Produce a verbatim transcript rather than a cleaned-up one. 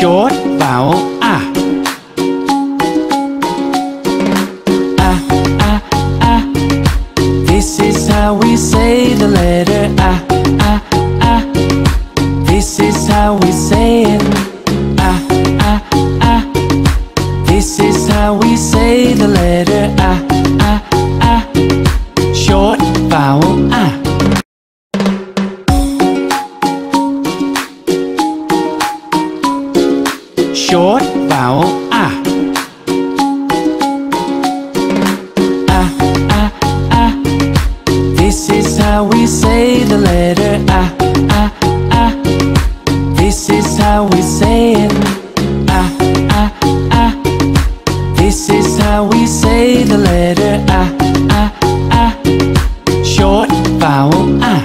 Short vowel ah. Ah, ah, ah. This is how we say the letter ah, ah, ah. This is how we say it ah, ah, ah. This is how we say the letter ah, ah, ah. Short vowel ah. Short vowel ah. Ah, ah, ah. This is how we say the letter ah, ah, ah. This is how we say it ah, ah, ah. This is how we say the letter ah, ah, ah. Short vowel ah.